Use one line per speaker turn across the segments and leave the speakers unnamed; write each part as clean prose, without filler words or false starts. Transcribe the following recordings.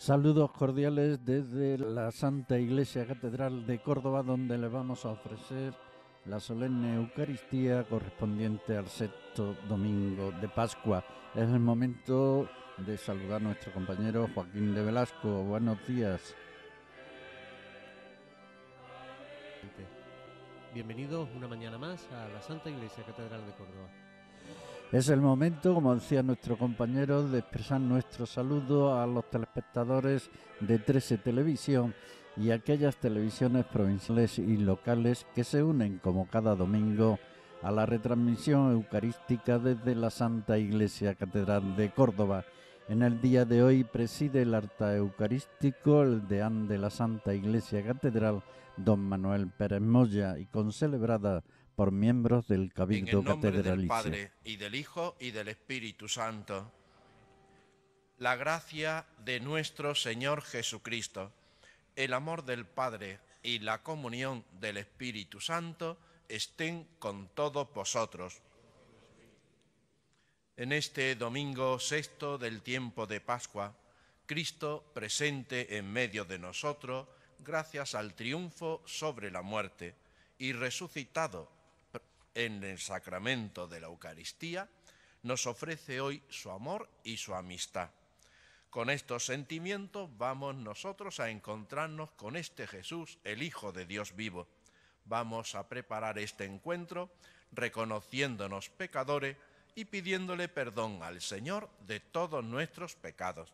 Saludos cordiales desde la Santa Iglesia Catedral de Córdoba, donde le vamos a ofrecer la solemne Eucaristía correspondiente al sexto domingo de Pascua. Es el momento de saludar a nuestro compañero Joaquín de Velasco. Buenos días.
Bienvenidos una mañana más a la Santa Iglesia Catedral de Córdoba.
Es el momento, como decía nuestro compañero, de expresar nuestro saludo a los telespectadores de 13 Televisión y aquellas televisiones provinciales y locales que se unen como cada domingo a la retransmisión eucarística desde la Santa Iglesia Catedral de Córdoba. En el día de hoy preside el altar eucarístico el deán de la Santa Iglesia Catedral, don Manuel Pérez Moya, y concelebrada por miembros del Cabildo
Catedralicio. En el nombre del
Catedralicio.
Padre, y del Hijo, y del Espíritu Santo. La gracia de nuestro Señor Jesucristo, el amor del Padre y la comunión del Espíritu Santo estén con todos vosotros. En este domingo sexto del tiempo de Pascua, Cristo presente en medio de nosotros, gracias al triunfo sobre la muerte, y resucitado en el sacramento de la Eucaristía, nos ofrece hoy su amor y su amistad. Con estos sentimientos vamos nosotros a encontrarnos con este Jesús, el Hijo de Dios vivo. Vamos a preparar este encuentro reconociéndonos pecadores y pidiéndole perdón al Señor de todos nuestros pecados.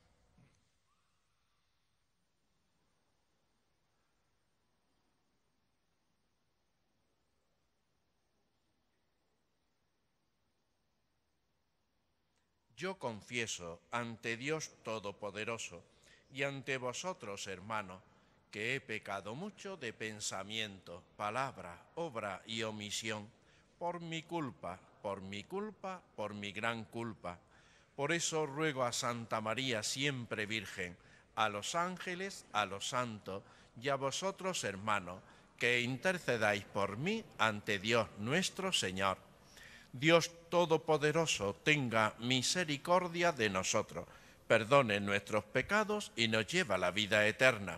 Yo confieso ante Dios Todopoderoso y ante vosotros, hermanos, que he pecado mucho de pensamiento, palabra, obra y omisión, por mi culpa, por mi gran culpa. Por eso ruego a Santa María, siempre Virgen, a los ángeles, a los santos y a vosotros, hermanos, que intercedáis por mí ante Dios nuestro Señor. Dios Todopoderoso tenga misericordia de nosotros, perdone nuestros pecados y nos lleve a la vida eterna.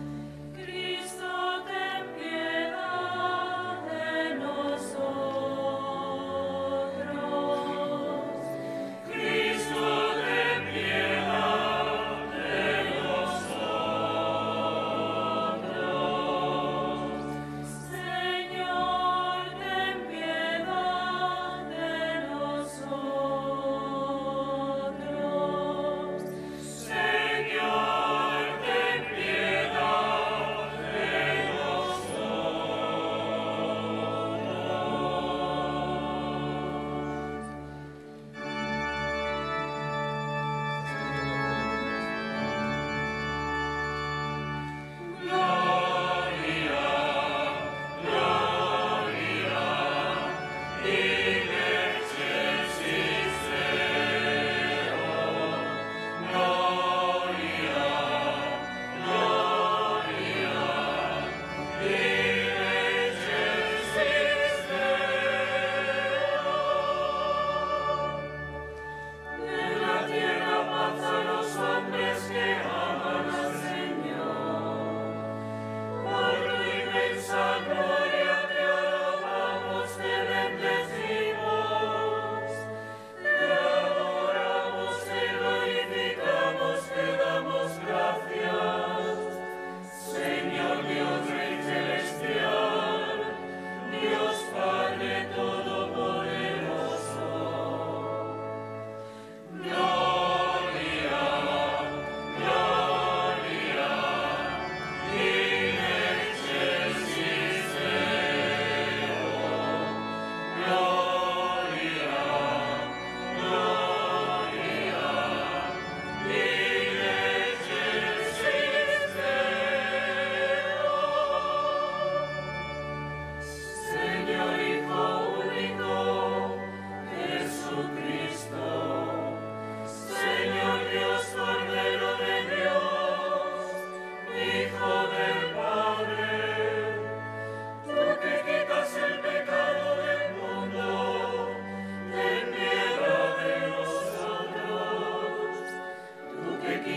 Cristo, ten piedad de nosotros.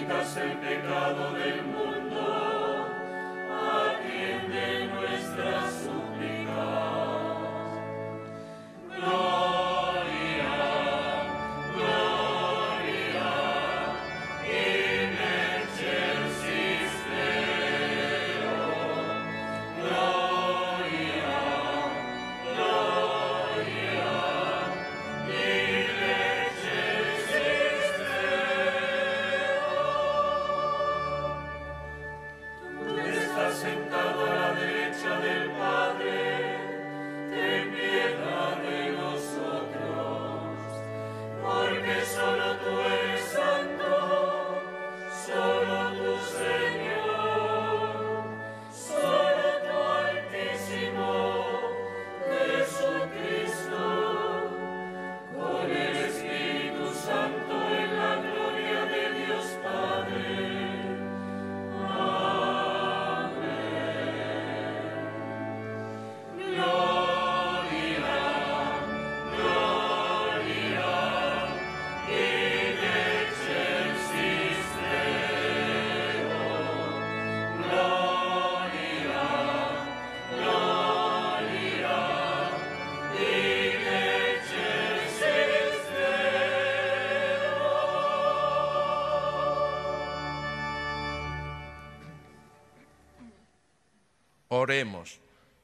quitas el pecado del mundo, atiende nuestras súplicas.
Oremos.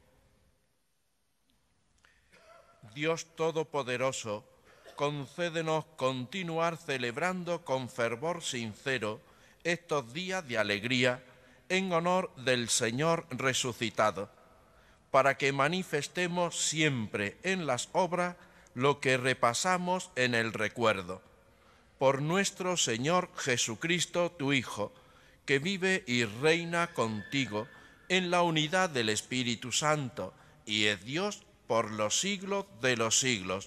Dios Todopoderoso, concédenos continuar celebrando con fervor sincero estos días de alegría en honor del Señor resucitado, para que manifestemos siempre en las obras lo que repasamos en el recuerdo. Por nuestro Señor Jesucristo, tu Hijo, que vive y reina contigo en la unidad del Espíritu Santo, y es Dios por los siglos de los siglos.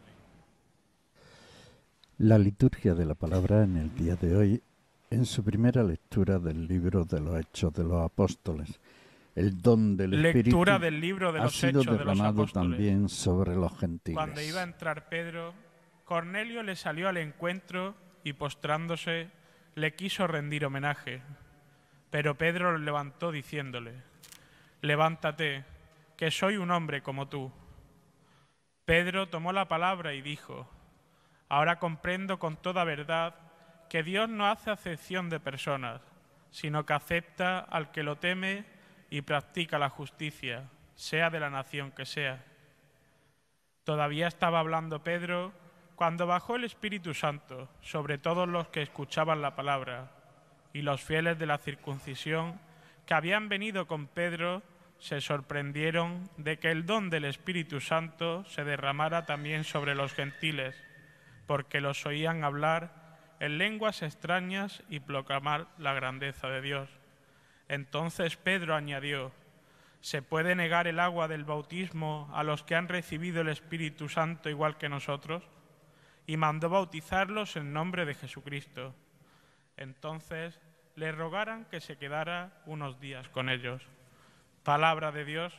La liturgia de la palabra en el día de hoy, en su primera lectura del libro de los Hechos de los Apóstoles. El don del Espíritu
Lectura del libro de
ha
los
sido
Hechos de los
derramado
Apóstoles.
también sobre los gentiles.
Cuando iba a entrar Pedro, Cornelio le salió al encuentro y, postrándose, le quiso rendir homenaje. Pero Pedro lo levantó diciéndole: «Levántate, que soy un hombre como tú». Pedro tomó la palabra y dijo: «Ahora comprendo con toda verdad que Dios no hace acepción de personas, sino que acepta al que lo teme y practica la justicia, sea de la nación que sea». Todavía estaba hablando Pedro cuando bajó el Espíritu Santo sobre todos los que escuchaban la palabra, y los fieles de la circuncisión que habían venido con Pedro se sorprendieron de que el don del Espíritu Santo se derramara también sobre los gentiles, porque los oían hablar en lenguas extrañas y proclamar la grandeza de Dios. Entonces Pedro añadió: ¿se puede negar el agua del bautismo a los que han recibido el Espíritu Santo igual que nosotros? Y mandó bautizarlos en nombre de Jesucristo. Entonces le rogaran que se quedara unos días con ellos. Palabra de Dios.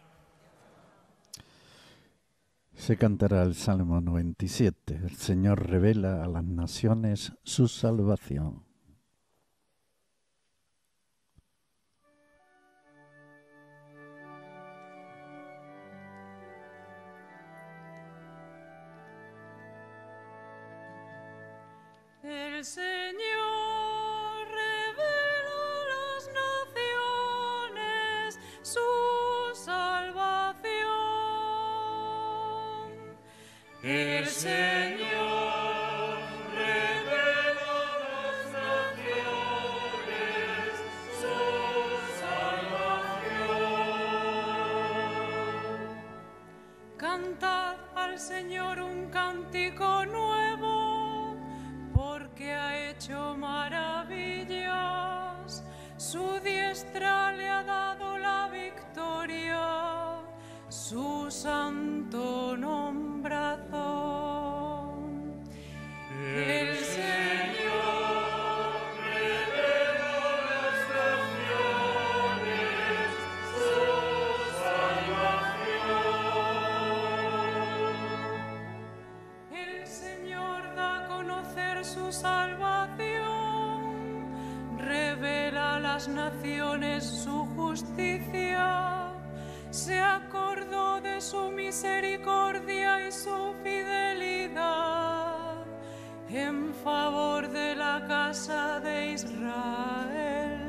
Se cantará el Salmo 97. El Señor revela a las naciones su salvación.
El Señor revela a las naciones su salvación. El Señor revela a las naciones su salvación. Cantad al Señor un cántico nuevo, porque ha hecho maravillas, su diestra le ha dado la victoria, su santo nombrazón. El Señor revela a las naciones su salvación. El Señor da a conocer su salvación las naciones su justicia, se acordó de su misericordia y su fidelidad en favor de la casa de Israel.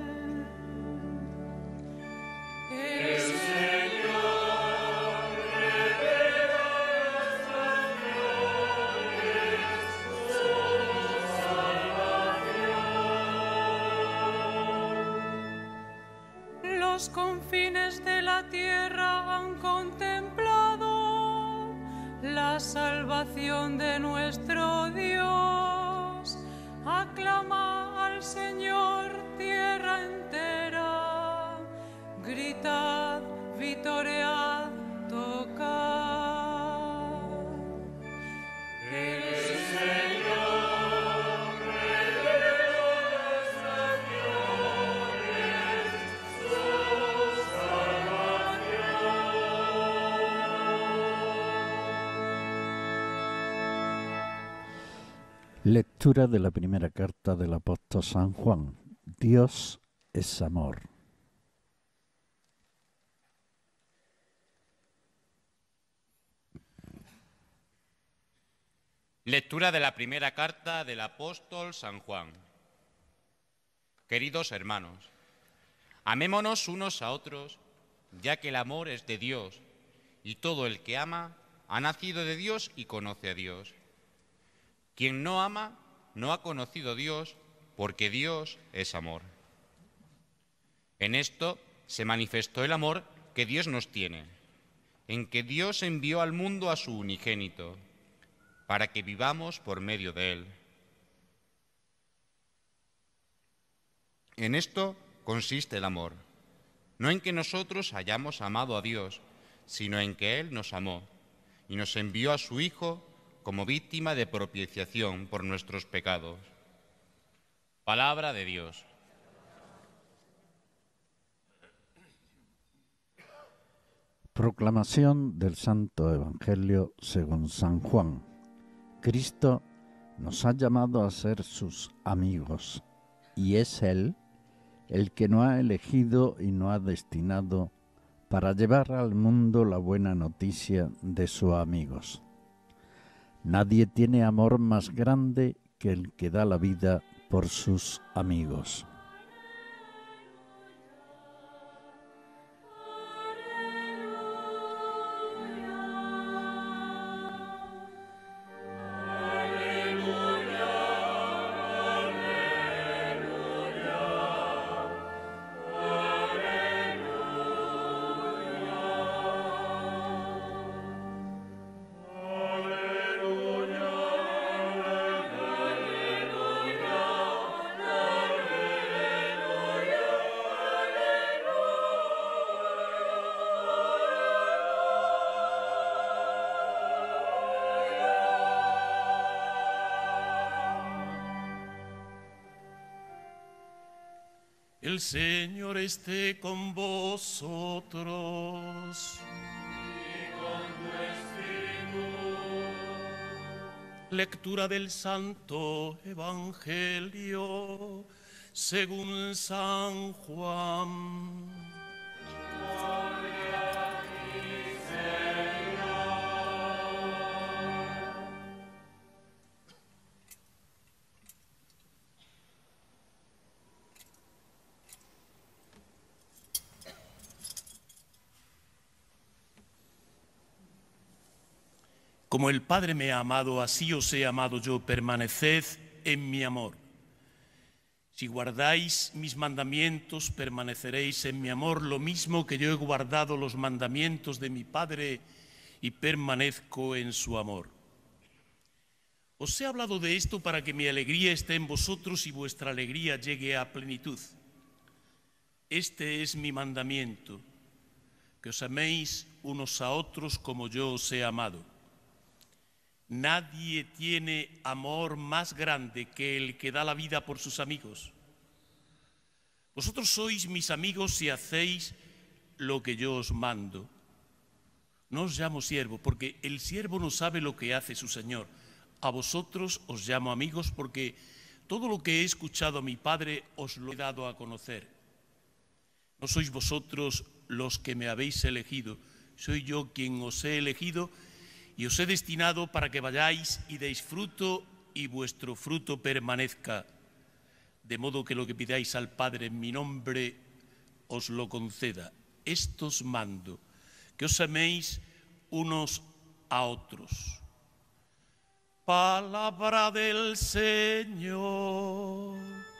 El Señor revela las naciones su salvación. Los confines de la tierra han contemplado la salvación de nuestro Dios. Aclama al Señor, tierra entera. Gritad, vitoread, tocad. El Señor reveló las naciones su salvación.
Lectura de la primera carta del apóstol San Juan. Dios es amor.
Lectura de la primera carta del apóstol San Juan. Queridos hermanos, amémonos unos a otros, ya que el amor es de Dios, y todo el que ama ha nacido de Dios y conoce a Dios. Quien no ama no ha conocido a Dios, porque Dios es amor. En esto se manifestó el amor que Dios nos tiene, en que Dios envió al mundo a su unigénito, para que vivamos por medio de Él. En esto consiste el amor, no en que nosotros hayamos amado a Dios, sino en que Él nos amó y nos envió a su Hijo como víctima de propiciación por nuestros pecados. Palabra de Dios.
Proclamación del Santo Evangelio según San Juan. Cristo nos ha llamado a ser sus amigos, y es Él el que nos ha elegido y nos ha destinado para llevar al mundo la buena noticia de sus amigos. Nadie tiene amor más grande que el que da la vida por sus amigos.
El Señor esté con vosotros.
Y con tu espíritu.
Lectura del Santo Evangelio según San Juan.
Gloria a ti, Señor.
Como el Padre me ha amado, así os he amado yo, permaneced en mi amor. Si guardáis mis mandamientos, permaneceréis en mi amor, lo mismo que yo he guardado los mandamientos de mi Padre y permanezco en su amor. Os he hablado de esto para que mi alegría esté en vosotros y vuestra alegría llegue a plenitud. Este es mi mandamiento, que os améis unos a otros como yo os he amado. Nadie tiene amor más grande que el que da la vida por sus amigos. Vosotros sois mis amigos si hacéis lo que yo os mando. No os llamo siervo, porque el siervo no sabe lo que hace su señor. A vosotros os llamo amigos, porque todo lo que he escuchado a mi Padre os lo he dado a conocer. No sois vosotros los que me habéis elegido, soy yo quien os he elegido y os he destinado para que vayáis y deis fruto y vuestro fruto permanezca, de modo que lo que pidáis al Padre en mi nombre os lo conceda. Esto os mando, que os améis unos a otros. Palabra del Señor.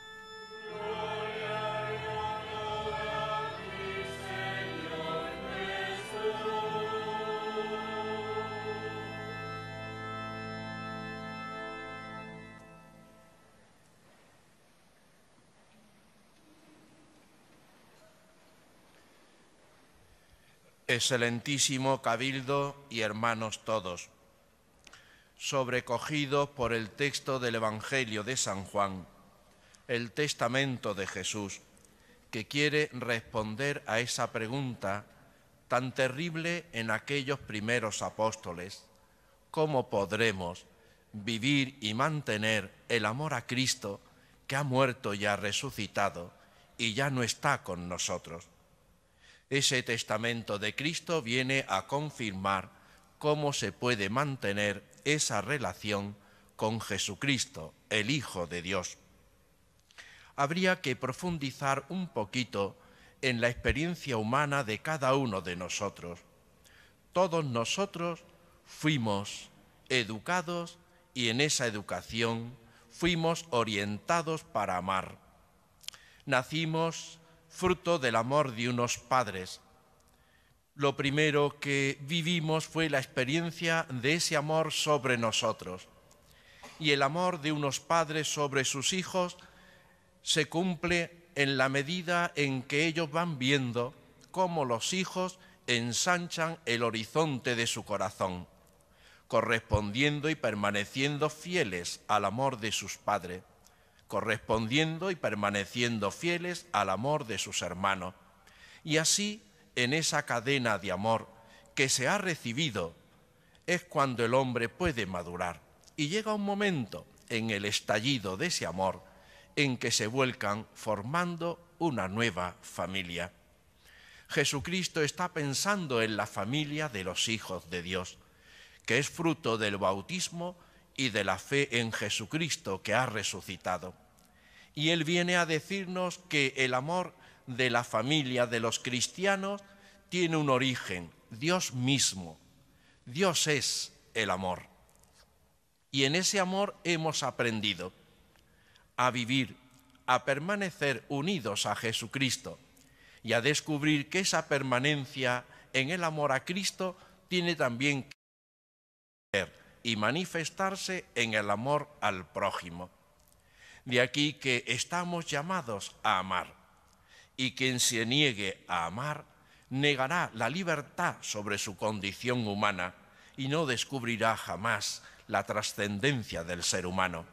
Excelentísimo Cabildo y hermanos todos, sobrecogidos por el texto del Evangelio de San Juan, el testamento de Jesús, que quiere responder a esa pregunta tan terrible en aquellos primeros apóstoles: ¿cómo podremos vivir y mantener el amor a Cristo, que ha muerto y ha resucitado y ya no está con nosotros? Ese testamento de Cristo viene a confirmar cómo se puede mantener esa relación con Jesucristo, el Hijo de Dios. Habría que profundizar un poquito en la experiencia humana de cada uno de nosotros. Todos nosotros fuimos educados y en esa educación fuimos orientados para amar. Nacimos fruto del amor de unos padres. Lo primero que vivimos fue la experiencia de ese amor sobre nosotros. Y el amor de unos padres sobre sus hijos se cumple en la medida en que ellos van viendo cómo los hijos ensanchan el horizonte de su corazón, correspondiendo y permaneciendo fieles al amor de sus padres, correspondiendo y permaneciendo fieles al amor de sus hermanos. Y así, en esa cadena de amor que se ha recibido, es cuando el hombre puede madurar. Y llega un momento en el estallido de ese amor en que se vuelcan formando una nueva familia. Jesucristo está pensando en la familia de los hijos de Dios, que es fruto del bautismo y de la fe en Jesucristo que ha resucitado. Y Él viene a decirnos que el amor de la familia de los cristianos tiene un origen, Dios mismo. Dios es el amor. Y en ese amor hemos aprendido a vivir, a permanecer unidos a Jesucristo y a descubrir que esa permanencia en el amor a Cristo tiene también que ser y manifestarse en el amor al prójimo. De aquí que estamos llamados a amar, y quien se niegue a amar negará la libertad sobre su condición humana y no descubrirá jamás la trascendencia del ser humano.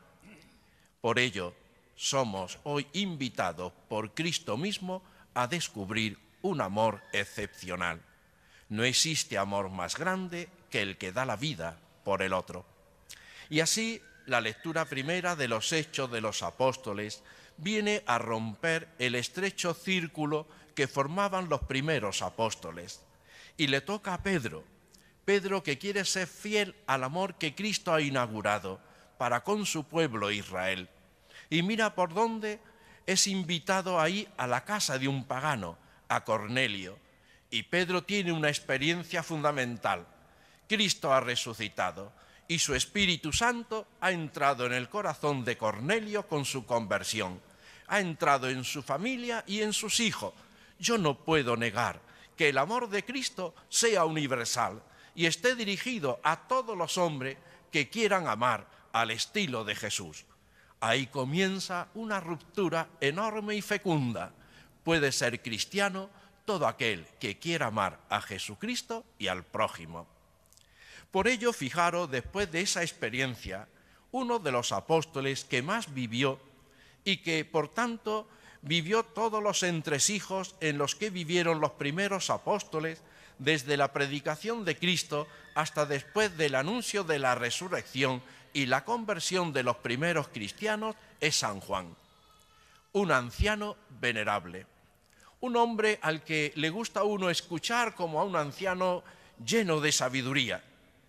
Por ello, somos hoy invitados por Cristo mismo a descubrir un amor excepcional. No existe amor más grande que el que da la vida por el otro. Y así, la lectura primera de los Hechos de los Apóstoles viene a romper el estrecho círculo que formaban los primeros apóstoles. Y le toca a Pedro, que quiere ser fiel al amor que Cristo ha inaugurado para con su pueblo Israel. Y mira por dónde es invitado ahí a la casa de un pagano, a Cornelio. Y Pedro tiene una experiencia fundamental. Cristo ha resucitado y su Espíritu Santo ha entrado en el corazón de Cornelio con su conversión. Ha entrado en su familia y en sus hijos. Yo no puedo negar que el amor de Cristo sea universal y esté dirigido a todos los hombres que quieran amar al estilo de Jesús. Ahí comienza una ruptura enorme y fecunda. Puede ser cristiano todo aquel que quiera amar a Jesucristo y al prójimo. Por ello, fijaros, después de esa experiencia, uno de los apóstoles que más vivió y que, por tanto, vivió todos los entresijos en los que vivieron los primeros apóstoles, desde la predicación de Cristo hasta después del anuncio de la resurrección y la conversión de los primeros cristianos, es San Juan, un anciano venerable, un hombre al que le gusta a uno escuchar como a un anciano lleno de sabiduría.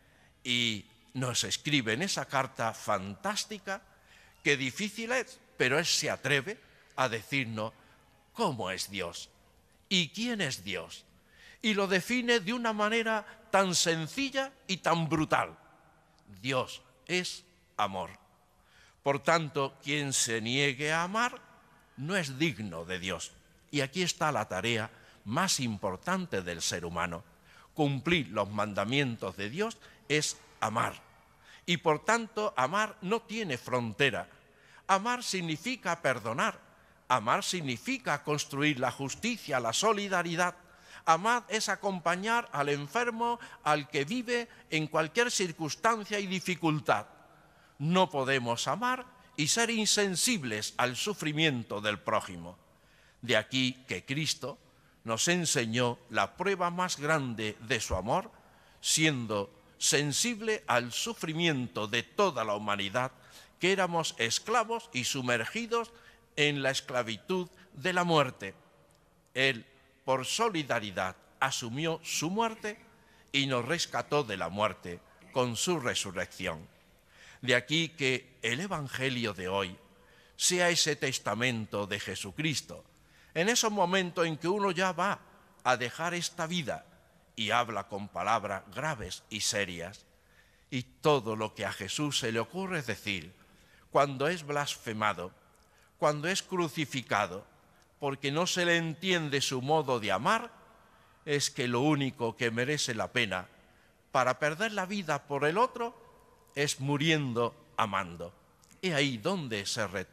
Y nos escribe en esa carta fantástica, que difícil es, pero él se atreve a decirnos cómo es Dios y quién es Dios. Y lo define de una manera tan sencilla y tan brutal. Dios es amor. Por tanto, quien se niegue a amar no es digno de Dios. Y aquí está la tarea más importante del ser humano. Cumplir los mandamientos de Dios es amar. Y por tanto, amar no tiene frontera. Amar significa perdonar. Amar significa construir la justicia, la solidaridad. Amar es acompañar al enfermo, al que vive en cualquier circunstancia y dificultad. No podemos amar y ser insensibles al sufrimiento del prójimo. De aquí que Cristo nos enseñó la prueba más grande de su amor, siendo sensible al sufrimiento de toda la humanidad, que éramos esclavos y sumergidos en la esclavitud de la muerte. Él, por solidaridad, asumió su muerte y nos rescató de la muerte con su resurrección. De aquí que el Evangelio de hoy sea ese testamento de Jesucristo, en esos momentos en que uno ya va a dejar esta vida y habla con palabras graves y serias, y todo lo que a Jesús se le ocurre decir, cuando es blasfemado, cuando es crucificado, porque no se le entiende su modo de amar, es que lo único que merece la pena para perder la vida por el otro es muriendo amando. Y ahí donde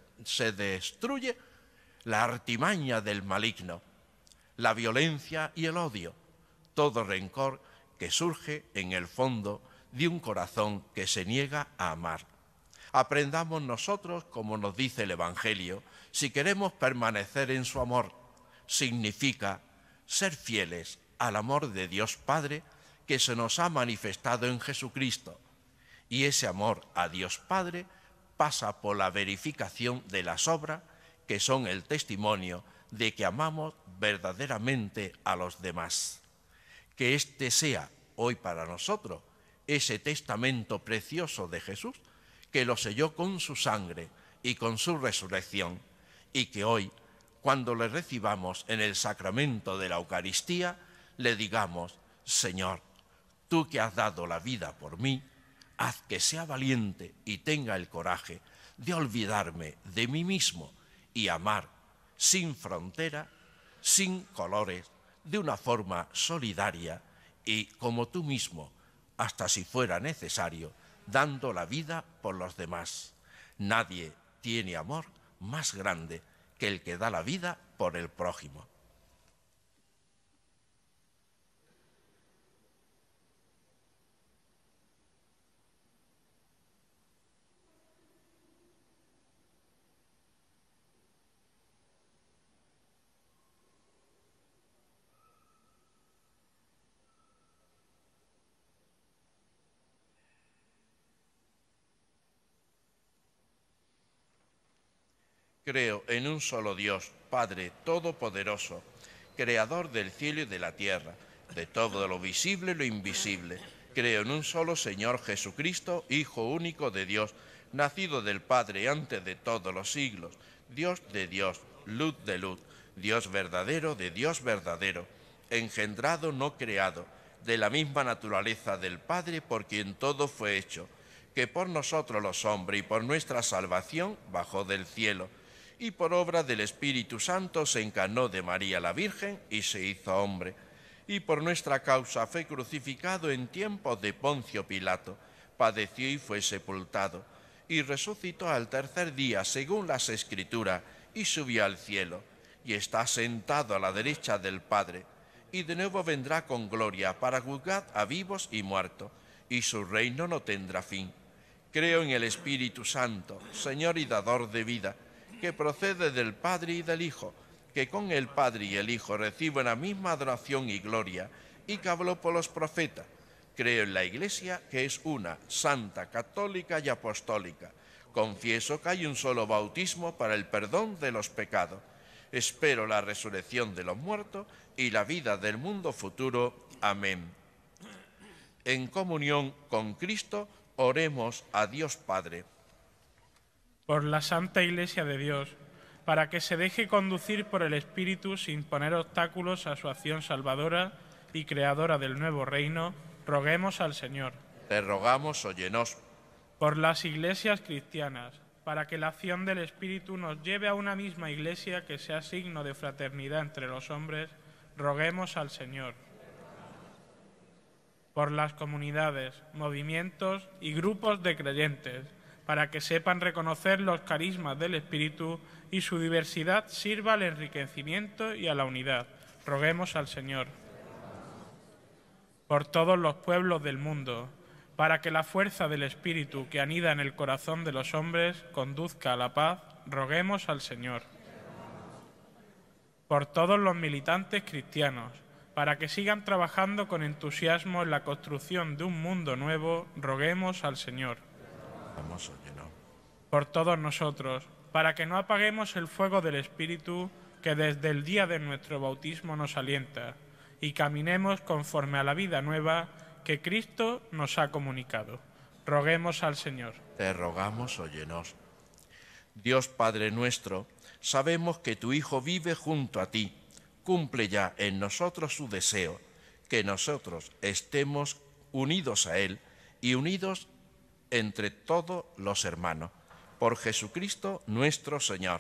se destruye la artimaña del maligno, la violencia y el odio, todo rencor que surge en el fondo de un corazón que se niega a amar. Aprendamos nosotros, como nos dice el Evangelio, si queremos permanecer en su amor, significa ser fieles al amor de Dios Padre que se nos ha manifestado en Jesucristo. Y ese amor a Dios Padre pasa por la verificación de las obras que son el testimonio de que amamos verdaderamente a los demás. Que este sea hoy para nosotros ese testamento precioso de Jesús que lo selló con su sangre y con su resurrección, y que hoy, cuando le recibamos en el sacramento de la Eucaristía, le digamos: Señor, tú que has dado la vida por mí, haz que sea valiente y tenga el coraje de olvidarme de mí mismo y amar sin frontera, sin colores, de una forma solidaria y como tú mismo, hasta si fuera necesario, dando la vida por los demás. Nadie tiene amor más grande que el que da la vida por el prójimo. Creo en un solo Dios, Padre Todopoderoso, Creador del cielo y de la tierra, de todo lo visible y lo invisible. Creo en un solo Señor Jesucristo, Hijo único de Dios, nacido del Padre antes de todos los siglos, Dios de Dios, luz de luz, Dios verdadero de Dios verdadero, engendrado, no creado, de la misma naturaleza del Padre, por quien todo fue hecho, que por nosotros los hombres y por nuestra salvación bajó del cielo, y por obra del Espíritu Santo se encarnó de María la Virgen y se hizo hombre, y por nuestra causa fue crucificado en tiempos de Poncio Pilato, padeció y fue sepultado, y resucitó al tercer día según las Escrituras, y subió al cielo, y está sentado a la derecha del Padre, y de nuevo vendrá con gloria para juzgar a vivos y muertos, y su reino no tendrá fin. Creo en el Espíritu Santo, Señor y dador de vida, que procede del Padre y del Hijo, que con el Padre y el Hijo reciben la misma adoración y gloria, y que habló por los profetas. Creo en la Iglesia, que es una, santa, católica y apostólica. Confieso que hay un solo bautismo para el perdón de los pecados. Espero la resurrección de los muertos y la vida del mundo futuro. Amén. En comunión con Cristo, oremos a Dios Padre.
Por la Santa Iglesia de Dios, para que se deje conducir por el Espíritu sin poner obstáculos a su acción salvadora y creadora del nuevo reino, roguemos al Señor.
Te rogamos, óyenos.
Por las iglesias cristianas, para que la acción del Espíritu nos lleve a una misma iglesia que sea signo de fraternidad entre los hombres, roguemos al Señor. Por las comunidades, movimientos y grupos de creyentes, para que sepan reconocer los carismas del Espíritu y su diversidad sirva al enriquecimiento y a la unidad, roguemos al Señor. Por todos los pueblos del mundo, para que la fuerza del Espíritu que anida en el corazón de los hombres conduzca a la paz, roguemos al Señor. Por todos los militantes cristianos, para que sigan trabajando con entusiasmo en la construcción de un mundo nuevo, roguemos al Señor.
Vamos, óyenos.
Por todos nosotros, para que no apaguemos el fuego del Espíritu que desde el día de nuestro bautismo nos alienta, y caminemos conforme a la vida nueva que Cristo nos ha comunicado. Roguemos al Señor.
Te rogamos, óyenos. Dios Padre nuestro, sabemos que tu Hijo vive junto a ti. Cumple ya en nosotros su deseo, que nosotros estemos unidos a Él y unidos entre todos los hermanos. Por Jesucristo nuestro Señor.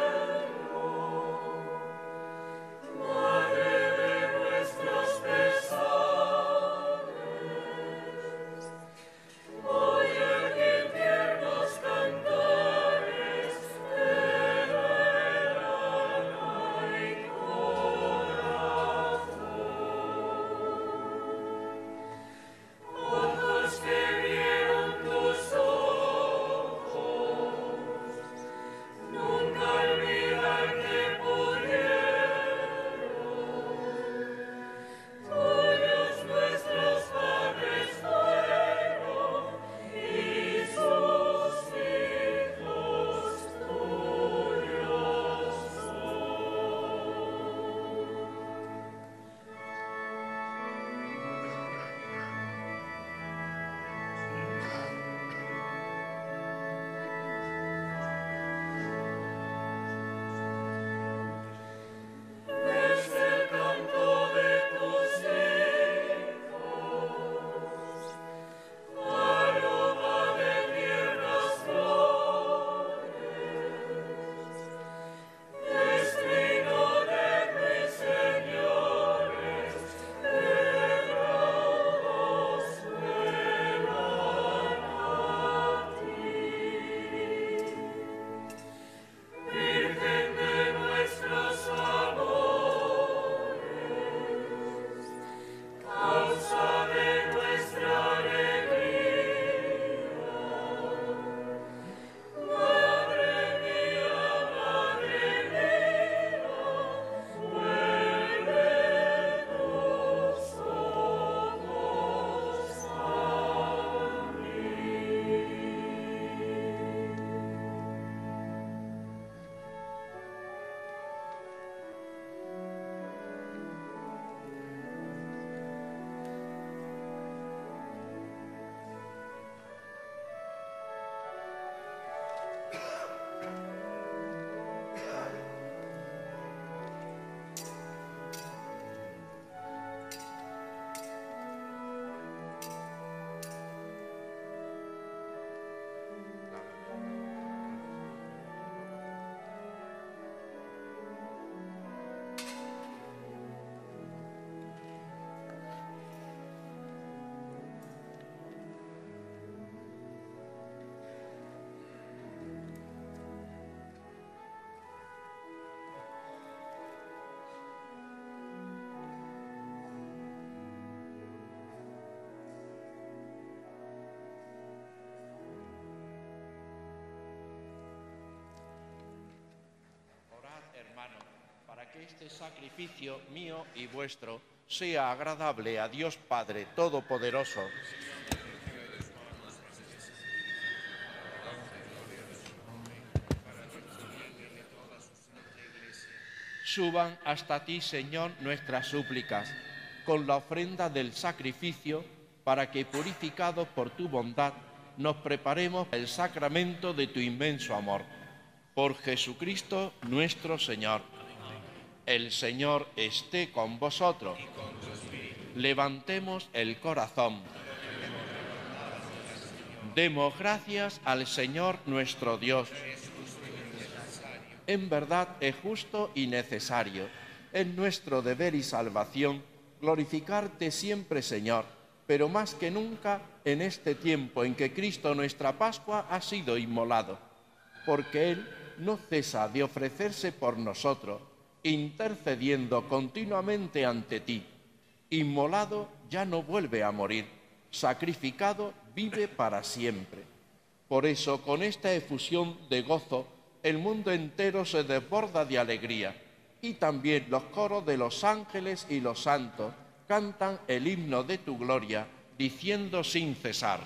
Madre de nuestros pesares,
que este sacrificio mío y vuestro sea agradable a Dios Padre Todopoderoso. Suban hasta ti, Señor, nuestras súplicas, con la ofrenda del sacrificio, para que, purificados por tu bondad, nos preparemos para el sacramento de tu inmenso amor. Por Jesucristo nuestro Señor. El Señor esté con vosotros. Levantemos el corazón. Demos gracias al Señor nuestro Dios. En verdad es justo y necesario, es nuestro deber y salvación glorificarte siempre, Señor, pero más que nunca en este tiempo en que Cristo nuestra Pascua ha sido inmolado, porque Él no cesa de ofrecerse por nosotros, intercediendo continuamente ante ti. Inmolado ya no vuelve a morir, sacrificado vive para siempre. Por eso, con esta efusión de gozo, el mundo entero se desborda de alegría, y también los coros de los ángeles y los santos cantan el himno de tu gloria, diciendo sin cesar: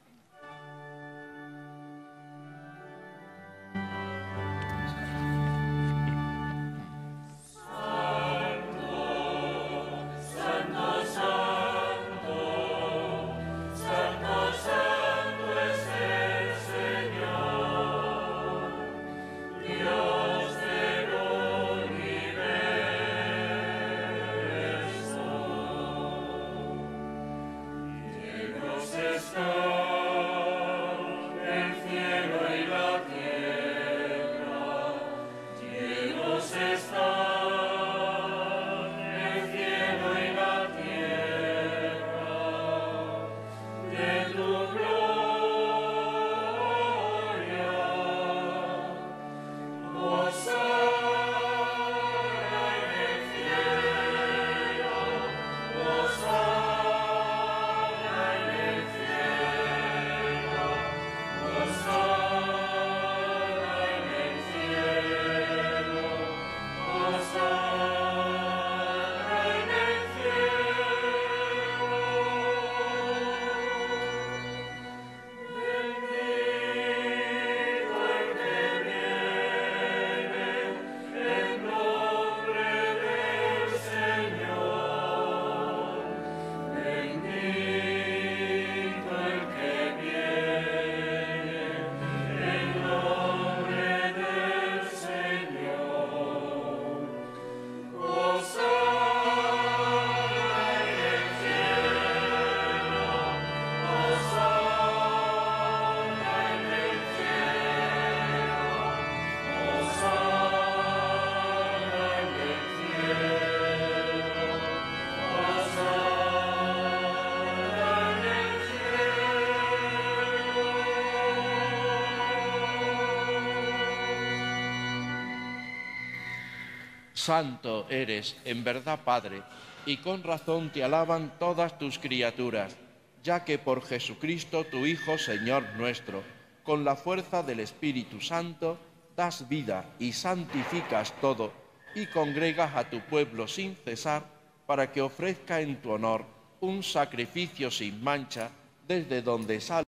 Santo eres, en verdad, Padre, y con razón te alaban todas tus criaturas, ya que por Jesucristo, tu Hijo, Señor nuestro, con la fuerza del Espíritu Santo, das vida y santificas todo, y congregas a tu pueblo sin cesar, para que ofrezca en tu honor un sacrificio sin mancha, desde donde sale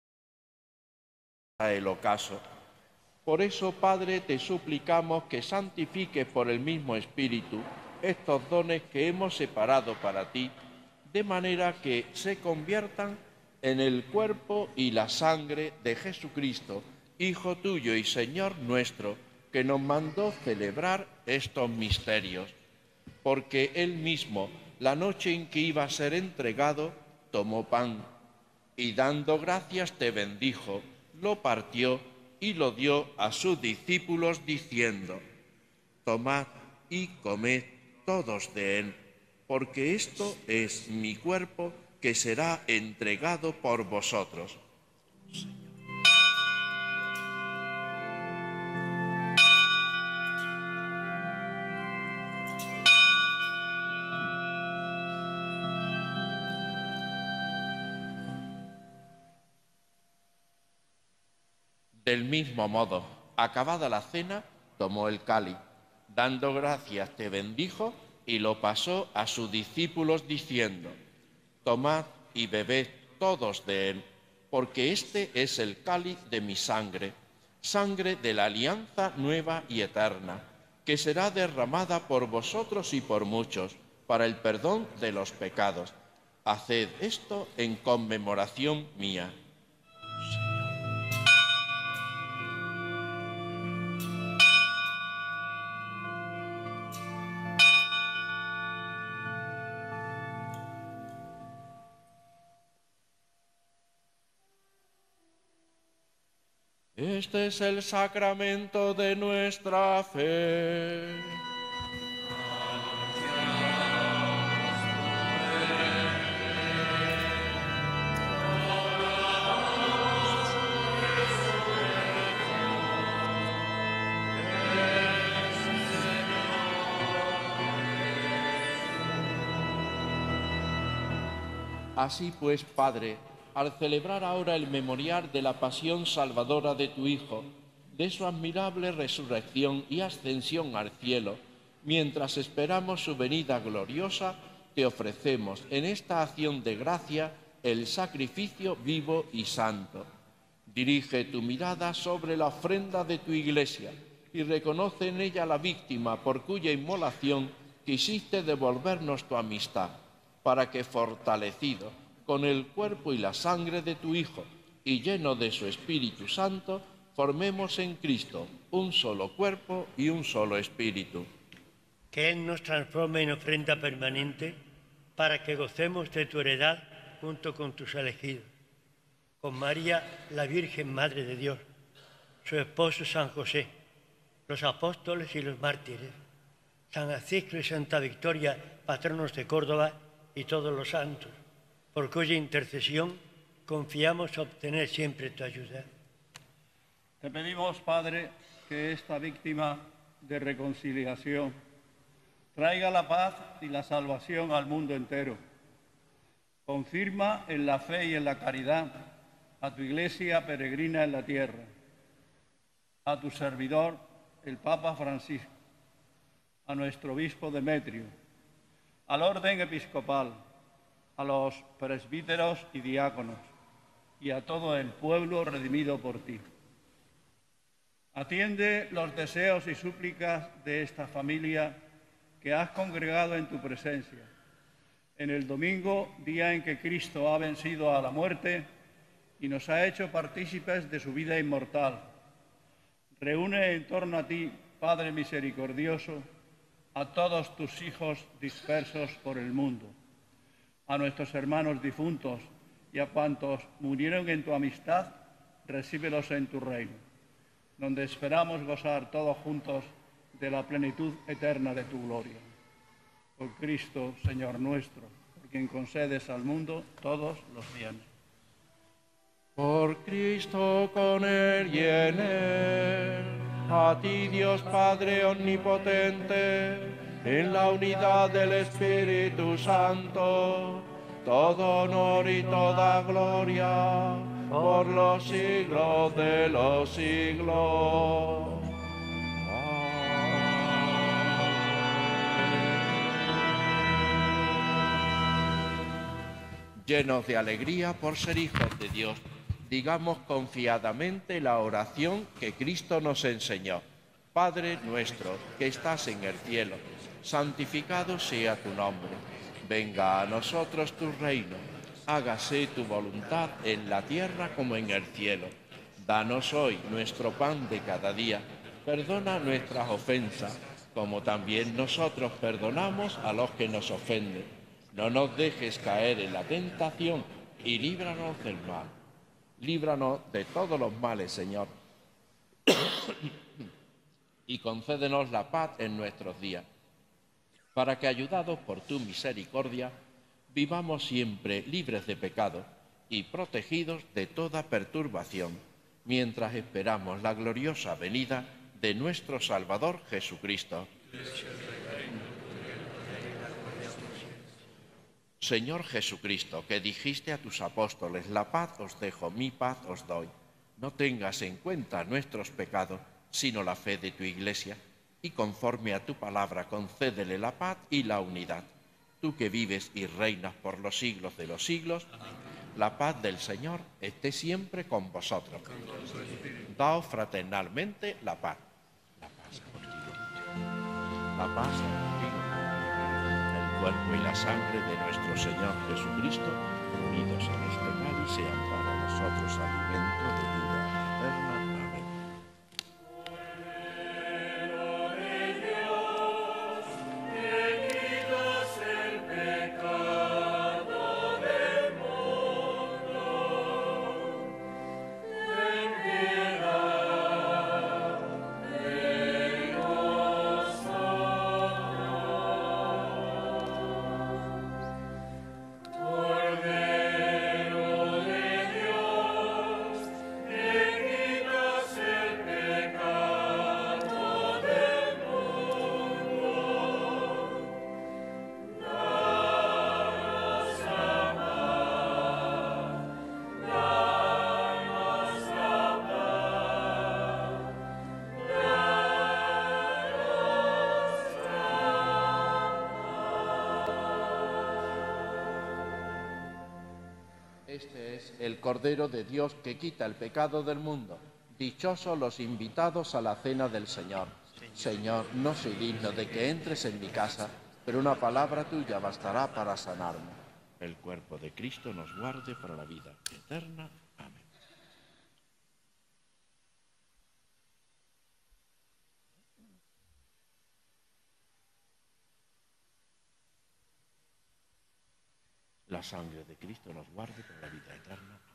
el ocaso. Por eso, Padre, te suplicamos que santifiques por el mismo Espíritu estos dones que hemos separado para ti, de manera que se conviertan en el cuerpo y la sangre de Jesucristo, Hijo tuyo y Señor nuestro, que nos mandó celebrar estos misterios. Porque Él mismo, la noche en que iba a ser entregado, tomó pan y dando gracias te bendijo, lo partió y lo dio a sus discípulos diciendo: tomad y comed todos de él, porque esto es mi cuerpo que será entregado por vosotros. Del mismo modo, acabada la cena, tomó el cáliz, Dando gracias te bendijo y lo pasó a sus discípulos diciendo: tomad y bebed todos de él, porque este es el cáliz de mi sangre, sangre de la alianza nueva y eterna, que será derramada por vosotros y por muchos, para el perdón de los pecados. Haced esto en conmemoración mía. Este es el sacramento de nuestra fe. Así pues, Padre, al celebrar ahora el memorial de la pasión salvadora de tu Hijo, de su admirable resurrección y ascensión al cielo, mientras esperamos su venida gloriosa, te ofrecemos en esta acción de gracia el sacrificio vivo y santo. Dirige tu mirada sobre la ofrenda de tu Iglesia y reconoce en ella la víctima por cuya inmolación quisiste devolvernos tu amistad, para que, fortalecido con el cuerpo y la sangre de tu Hijo y lleno de su Espíritu Santo, formemos en Cristo un solo cuerpo y un solo espíritu.
Que Él nos transforme en ofrenda permanente para que gocemos de tu heredad junto con tus elegidos, con María, la Virgen Madre de Dios, su esposo San José, los apóstoles y los mártires, San Aciclo y Santa Victoria, patronos de Córdoba, y todos los santos, por cuya intercesión confiamos obtener siempre tu ayuda.
Te pedimos, Padre, que esta víctima de reconciliación traiga la paz y la salvación al mundo entero. Confirma en la fe y en la caridad a tu Iglesia peregrina en la tierra, a tu servidor, el Papa Francisco, a nuestro obispo Demetrio, al orden episcopal, a los presbíteros y diáconos, y a todo el pueblo redimido por ti. Atiende los deseos y súplicas de esta familia que has congregado en tu presencia, en el domingo, día en que Cristo ha vencido a la muerte y nos ha hecho partícipes de su vida inmortal. Reúne en torno a ti, Padre misericordioso, a todos tus hijos dispersos por el mundo, a nuestros hermanos difuntos y a cuantos murieron en tu amistad, recíbelos en tu reino, donde esperamos gozar todos juntos de la plenitud eterna de tu gloria. Por Cristo, Señor nuestro, por quien concedes al mundo todos los bienes.
Por Cristo, con Él y en Él, a ti Dios Padre omnipotente, en la unidad del Espíritu Santo, todo honor y toda gloria, por los siglos de los siglos. Llenos de alegría por ser hijos de Dios, digamos confiadamente la oración que Cristo nos enseñó. Padre nuestro, que estás en el cielo, santificado sea tu nombre. Venga a nosotros tu reino. Hágase tu voluntad en la tierra como en el cielo. Danos hoy nuestro pan de cada día. Perdona nuestras ofensas, como también nosotros perdonamos a los que nos ofenden. No nos dejes caer en la tentación y líbranos del mal. Líbranos de todos los males, Señor, y concédenos la paz en nuestros días, para que, ayudados por tu misericordia, vivamos siempre libres de pecado y protegidos de toda perturbación, mientras esperamos la gloriosa venida de nuestro Salvador Jesucristo. Señor Jesucristo, que dijiste a tus apóstoles, la paz os dejo, mi paz os doy. No tengas en cuenta nuestros pecados, sino la fe de tu Iglesia, y conforme a tu palabra concédele la paz y la unidad. Tú que vives y reinas por los siglos de los siglos, la paz del Señor esté siempre con vosotros. Daos fraternalmente la paz. La paz contigo. La paz contigo. El cuerpo y la sangre de nuestro Señor Jesucristo, unidos en este cáliz, sean para nosotros alimento de vida eterna. Amén. Este es el Cordero de Dios que quita el pecado del mundo. Dichosos los invitados a la cena del Señor. Señor, no soy digno de que entres en mi casa, pero una palabra tuya bastará para sanarme. El cuerpo de Cristo nos guarde para la vida eterna. Amén. La sangre de Cristo nos guarde para la vida eterna. Amén.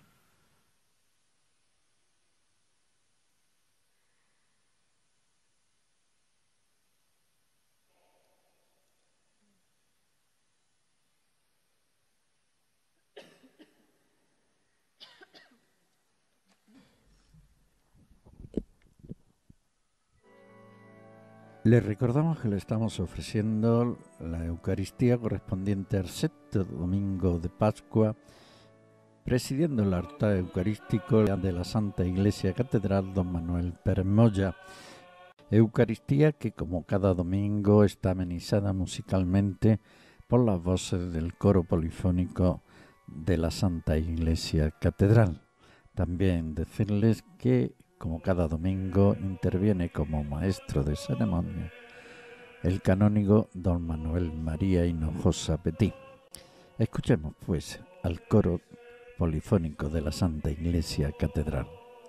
Les recordamos que le estamos ofreciendo la Eucaristía correspondiente al sexto domingo de Pascua, presidiendo el altar eucarístico de la Santa Iglesia Catedral don Manuel Pérez Moya. Eucaristía que, como cada domingo, está amenizada musicalmente por las voces del coro polifónico de la Santa Iglesia Catedral. También decirles que, como cada domingo, interviene como maestro de ceremonia el canónigo don Manuel María Hinojosa Petit. Escuchemos pues al coro polifónico de la Santa Iglesia Catedral.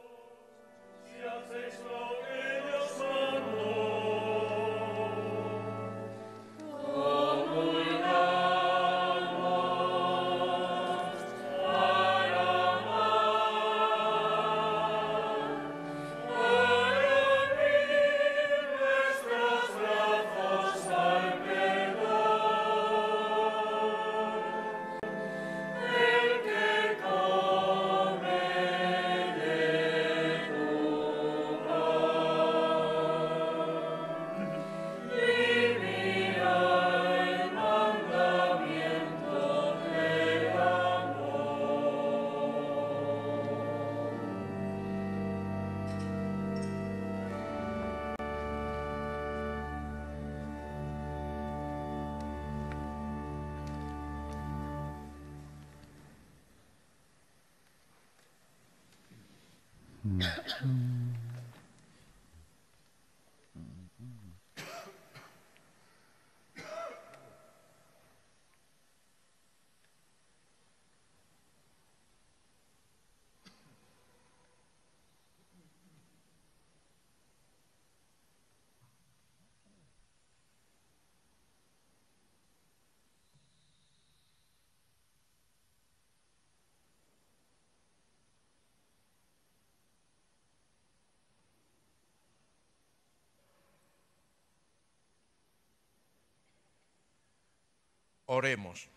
Oremos.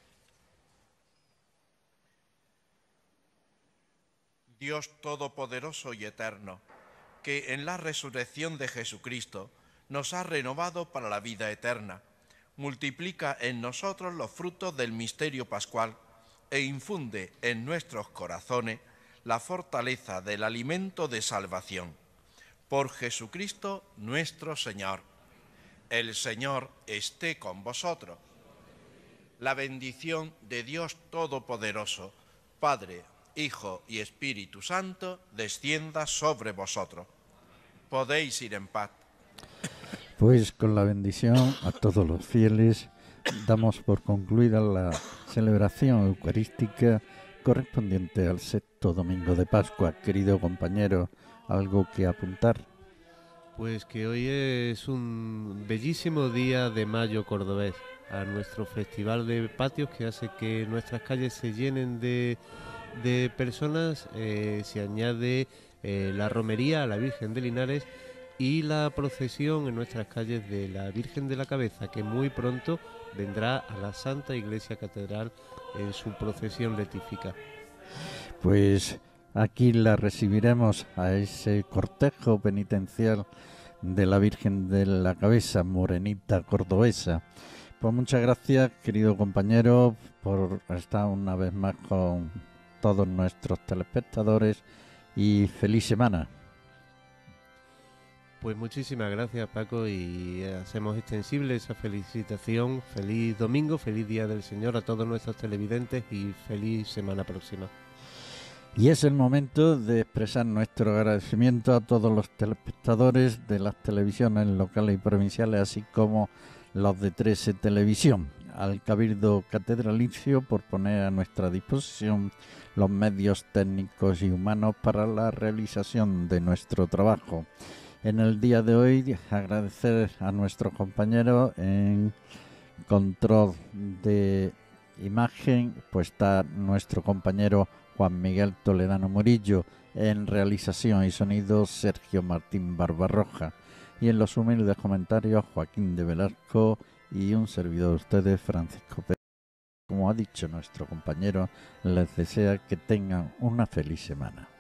Dios Todopoderoso y Eterno, que en la resurrección de Jesucristo nos ha renovado para la vida eterna, multiplica en nosotros los frutos del misterio pascual e infunde en nuestros corazones la fortaleza del alimento de salvación. Por Jesucristo nuestro Señor. El Señor esté con vosotros. La bendición de Dios Todopoderoso, Padre, Hijo y Espíritu Santo, descienda sobre vosotros. Podéis ir en paz.
Pues con la bendición a todos los fieles damos por concluida la celebración eucarística correspondiente al sexto domingo de Pascua. Querido compañero, ¿algo que apuntar?
Pues que hoy es un bellísimo día de mayo cordobés, a nuestro festival de patios que hace que nuestras calles se llenen de personas. Se añade la romería a la Virgen de Linares y la procesión en nuestras calles de la Virgen de la Cabeza, que muy pronto vendrá a la Santa Iglesia Catedral en su procesión letífica.
Pues aquí la recibiremos a ese cortejo penitencial de la Virgen de la Cabeza, morenita cordobesa. Pues muchas gracias, querido compañero, por estar una vez más con todos nuestros telespectadores y feliz semana.
Pues muchísimas gracias, Paco, y hacemos extensible esa felicitación. Feliz domingo, feliz Día del Señor a todos nuestros televidentes y feliz semana próxima.
Y es el momento de expresar nuestro agradecimiento a todos los telespectadores de las televisiones locales y provinciales, así como los de 13 Televisión, al Cabildo Catedralicio por poner a nuestra disposición los medios técnicos y humanos para la realización de nuestro trabajo. En el día de hoy agradecer a nuestros compañeros en control de imagen, pues está nuestro compañero Juan Miguel Toledano Murillo, en realización y sonido Sergio Martín Barbarroja, y en los humildes comentarios Joaquín de Velasco y un servidor de ustedes, Francisco Pérez. Como ha dicho nuestro compañero, les desea que tengan una feliz semana.